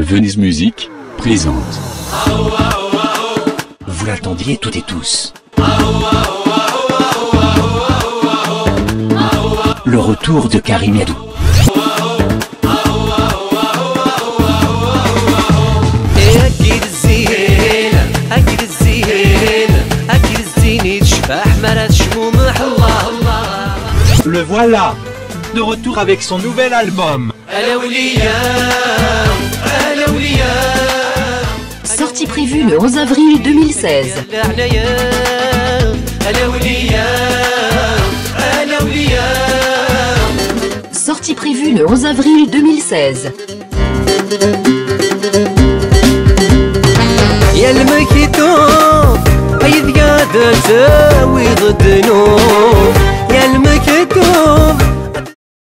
Venise Musique présente. Vous l'attendiez toutes et tous. Le retour de Karim Yadou. Le voilà, de retour avec son nouvel album. Sortie prévue le 11 avril 2016. Sortie prévue le 11 avril 2016. يا المكتوب حيث قاعدة تساوي ضد نوم يا المكتوب